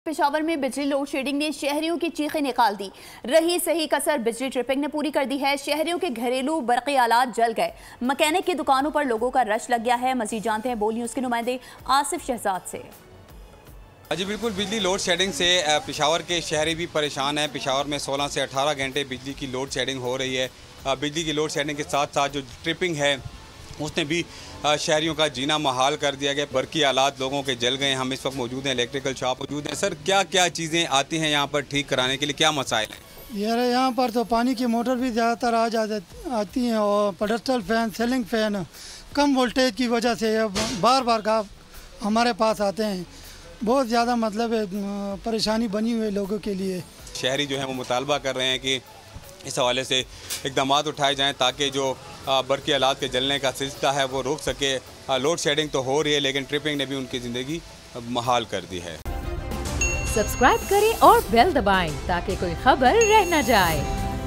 पेशावर में बिजली load shedding ने शहरियों की चीखें निकाल दी। रही सही कसर बिजली ट्रिपिंग ने पूरी कर दी है। शहरियों के घरेलू बरक़ी आलात जल गए। मैकेनिक की दुकानों पर लोगों का रश लग गया है। मजीद जानते हैं बोल न्यूज़ के नुमाइंदे आसिफ शहजाद से। जी बिल्कुल, बिजली लोड शेडिंग से पेशावर के शहरी भी परेशान हैं। पेशावर में 16 से 18 घंटे बिजली की लोड शेडिंग हो रही है। बिजली की लोड शेडिंग के साथ साथ जो ट्रिपिंग है उसने भी शहरियों का जीना मुहाल कर दिया गया। बरकी आलात लोगों के जल गए। हम इस वक्त मौजूद हैं, इलेक्ट्रिकल शॉप मौजूद है। सर, क्या क्या चीज़ें आती हैं यहाँ पर ठीक कराने के लिए, क्या मसाइल हैं? यार यहाँ पर तो पानी की मोटर भी ज़्यादातर आती हैं और पेडस्टल फैन, सीलिंग फैन कम वोल्टेज की वजह से बार बार का हमारे पास आते हैं। बहुत ज़्यादा मतलब परेशानी बनी हुई है लोगों के लिए। शहरी जो है वो मुतालबा कर रहे हैं कि इस हवाले से इक़दाम उठाए जाएं ताकि जो बरकी आलात के जलने का सिलसिला है वो रोक सके। लोड शेडिंग तो हो रही है लेकिन ट्रिपिंग ने भी उनकी ज़िंदगी मुहाल कर दी है। सब्सक्राइब करें और बेल दबाएं ताकि कोई खबर रह न जाए।